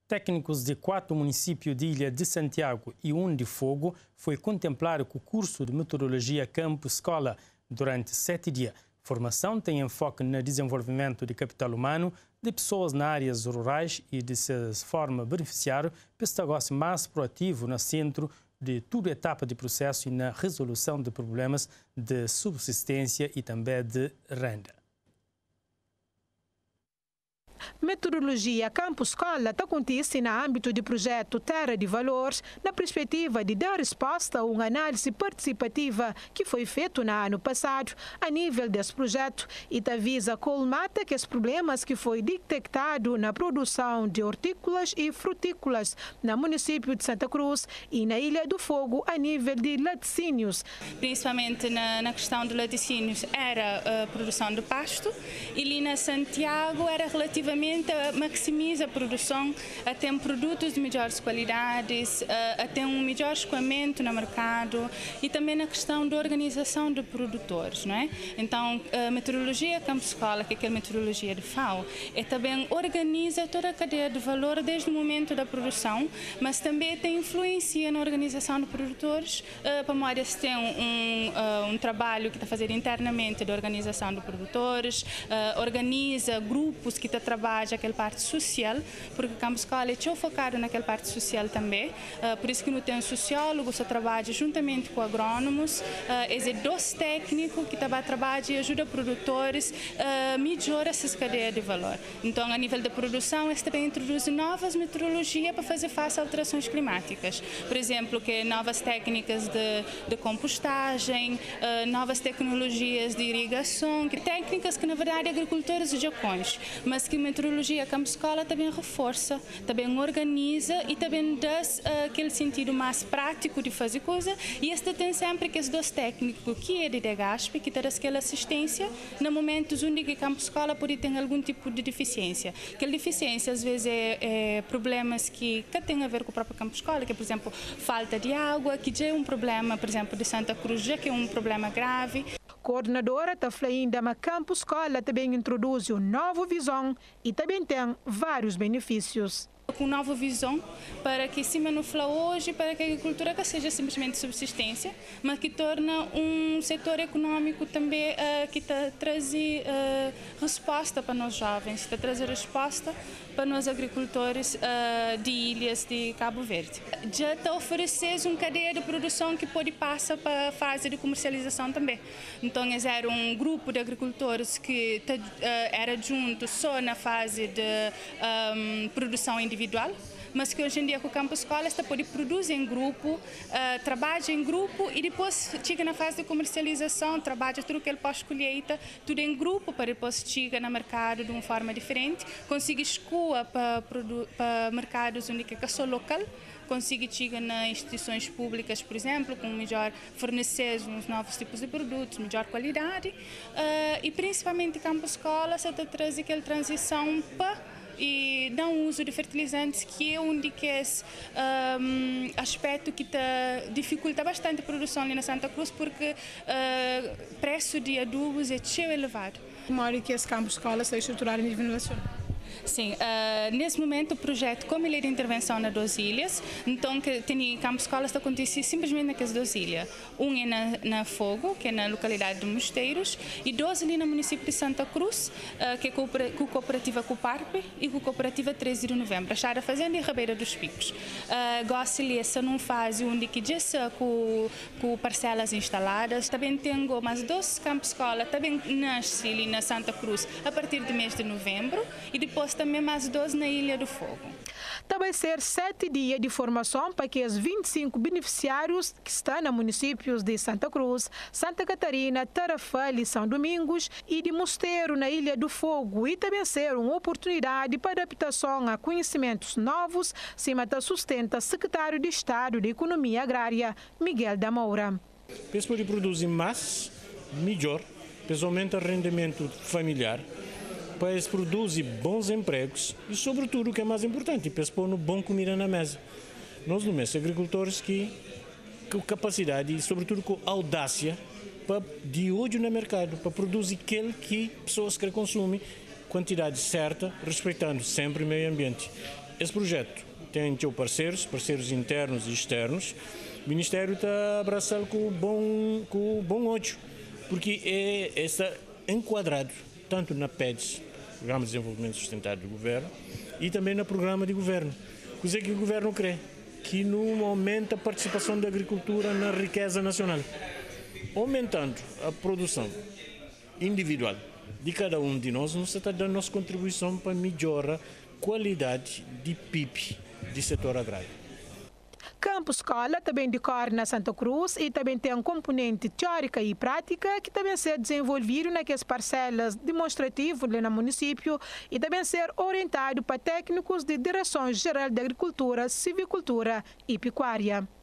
Técnicos de 4 municípios de Ilha de Santiago e 1 de Fogo foi contemplado com o curso de Meteorologia Campo Escola durante 7 dias. A formação tem enfoque no desenvolvimento de capital humano, de pessoas nas áreas rurais e de se forma beneficiar para este negócio mais proativo no centro de toda etapa de processo e na resolução de problemas de subsistência e também de renda. Meteorologia Campo Escola acontece no âmbito do projeto Terra de Valores, na perspectiva de dar resposta a uma análise participativa que foi feita no ano passado a nível desse projeto e visa colmatar que os problemas que foi detectado na produção de hortícolas e frutícolas no município de Santa Cruz e na Ilha do Fogo a nível de laticínios. Principalmente na questão de laticínios era a produção de pasto e ali na Santiago era relativamente a maximizar a produção, a ter produtos de melhores qualidades, a ter um melhor escoamento no mercado e também na questão da organização de produtores, não é? Então, a meteorologia Campo Escola, que é a meteorologia de FAO, também organiza toda a cadeia de valor desde o momento da produção, mas também tem influência na organização de produtores, para modo se tem um trabalho que está a fazer internamente de organização de produtores, organiza grupos que trabalham aquela parte social, porque o Campo Escola é focado naquela parte social também, por isso que não tem sociólogos, só trabalha juntamente com agrônomos, dois técnicos que trabalham e ajudam produtores a melhorar essas cadeias de valor. Então, a nível da produção, eles também introduzem novas metodologias para fazer face a alterações climáticas. Por exemplo, que novas técnicas de compostagem, novas tecnologias de irrigação, técnicas que, na verdade, agricultores já conhecem, mas que a meteorologia Campo Escola também reforça, também organiza e também dá aquele sentido mais prático de fazer coisa e este tem sempre que os dois técnicos que é de DEGASP, que dá aquela assistência no momentos onde o Campo Escola pode ter algum tipo de deficiência. Aquela deficiência às vezes é problemas que têm a ver com o próprio Campo Escola, que é, por exemplo, falta de água, que já é um problema, por exemplo, de Santa Cruz, já que é um problema grave. Coordenadora Taflainda Campo Escola também introduz uma nova visão e também tem vários benefícios. Com nova visão para que cima no fala hoje, para que a agricultura que seja simplesmente subsistência, mas que torna um setor econômico também que está trazer resposta para nós jovens, está trazer resposta para nós agricultores de ilhas de Cabo Verde. Já está oferecendo uma cadeia de produção que pode passar para a fase de comercialização também. Então, era um grupo de agricultores que era junto só na fase de produção individual, mas que hoje em dia com o Campo Escola está pode produzir em grupo, trabalha em grupo e depois chega na fase de comercialização, trabalha tudo que ele pós-colheita, tudo em grupo para depois chegar no mercado de uma forma diferente, consegue escoar para mercados onde é só local, consegue chegar nas instituições públicas, por exemplo, com melhor fornecer uns novos tipos de produtos, melhor qualidade e principalmente Campo Escola está traz aquela transição para e dá um uso de fertilizantes que é um daqueles aspecto que dificulta bastante a produção ali na Santa Cruz porque o preço de adubos é cheio elevado. Como é que esse Campo Escola está estruturado em nível nacional? Sim, nesse momento o projeto, como ele é de intervenção nas duas ilhas, então que tem Campo Escola está acontecendo simplesmente naquelas duas ilhas. Um é na Fogo, que é na localidade de Mosteiros, e dois ali no município de Santa Cruz, que é com a cooperativa Coparpe e com a cooperativa 13 de Novembro, a Chara Fazenda e a Rabeira dos Picos. Gosto de essa numa fase onde que já está com parcelas instaladas. Também tenho mais dois Campos Escola, também nasce ali na Santa Cruz a partir do mês de novembro e depois também mais 12 na Ilha do Fogo. Vai ser 7 dias de formação para que os 25 beneficiários que estão nos municípios de Santa Cruz, Santa Catarina, Tarrafal e São Domingos e de Mosteiro na Ilha do Fogo e também ser uma oportunidade para adaptação a conhecimentos novos, cima da sustenta secretário de Estado de Economia Agrária, Miguel da Moura. Eles podem produzir mais, melhor, aumenta o rendimento familiar, para eles produzir bons empregos e, sobretudo, o que é mais importante, para eles pôr boa comida na mesa. Nós, no mês, agricultores com capacidade e, sobretudo, com audácia de olho no mercado, para produzir aquilo que pessoas querem consumir, quantidade certa, respeitando sempre o meio ambiente. esse projeto tem parceiros internos e externos. O Ministério está a abraçá-lo com bom ódio, porque está enquadrado tanto na PEDS, Programa de Desenvolvimento Sustentável do Governo, e também no Programa de Governo. Coisa que o Governo crê, que não aumenta a participação da agricultura na riqueza nacional. Aumentando a produção individual de cada um de nós, nós está dando nossa contribuição para melhorar a qualidade de PIB do setor agrário. Campo Escola também decorre na Santa Cruz e também tem um componente teórica e prática que também ser desenvolvido naquelas parcelas demonstrativas no município e também ser orientado para técnicos de Direção Geral de Agricultura, Silvicultura e Pecuária.